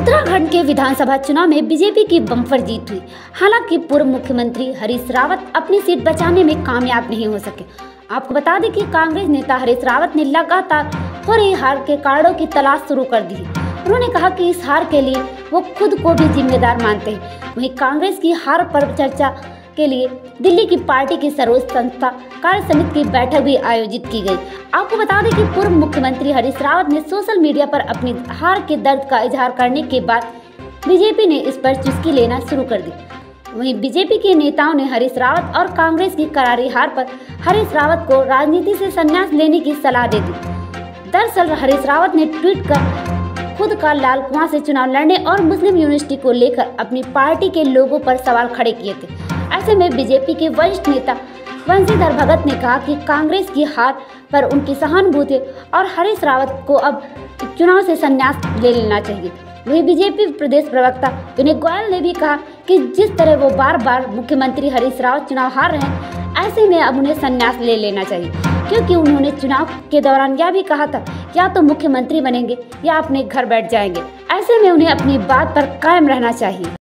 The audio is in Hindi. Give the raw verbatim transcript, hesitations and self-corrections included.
उत्तराखंड के विधानसभा चुनाव में बीजेपी की बम्पर जीत हुई। हालांकि पूर्व मुख्यमंत्री हरीश रावत अपनी सीट बचाने में कामयाब नहीं हो सके। आपको बता दें कि कांग्रेस नेता हरीश रावत ने लगातार हो रही हार के कारणों की तलाश शुरू कर दी है। उन्होंने कहा कि इस हार के लिए वो खुद को भी जिम्मेदार मानते हैं। वहीं कांग्रेस की हार पर चर्चा के लिए दिल्ली की पार्टी की सर्वोच्च संस्था कार्य समिति की बैठक भी आयोजित की गई। आपको बता दें कि पूर्व मुख्यमंत्री हरीश रावत ने सोशल मीडिया पर अपनी हार के दर्द का इजहार करने के बाद बीजेपी ने इस पर चुस्की लेना शुरू कर दी। वहीं बीजेपी के नेताओं ने हरीश रावत और कांग्रेस की करारी हार पर हरीश रावत को राजनीति से संन्यास लेने की सलाह दे दी। दरअसल हरीश रावत ने ट्वीट कर खुद का लाल कुआं से चुनाव लड़ने और मुस्लिम यूनिवर्सिटी को लेकर अपनी पार्टी के लोगों पर सवाल खड़े किए थे। ऐसे में बीजेपी के वरिष्ठ नेता बंशीधर भगत ने कहा कि कांग्रेस की हार पर उनकी सहानुभूति और हरीश रावत को अब चुनाव से संन्यास ले लेना चाहिए। वहीं बीजेपी प्रदेश प्रवक्ता विनय गोयल ने भी कहा कि जिस तरह वो बार बार मुख्यमंत्री हरीश रावत चुनाव हार रहे हैं, ऐसे में अब उन्हें संन्यास ले लेना चाहिए, क्योंकि उन्होंने चुनाव के दौरान यह भी कहा था या तो मुख्यमंत्री बनेंगे या अपने घर बैठ जाएंगे। ऐसे में उन्हें अपनी बात पर कायम रहना चाहिए।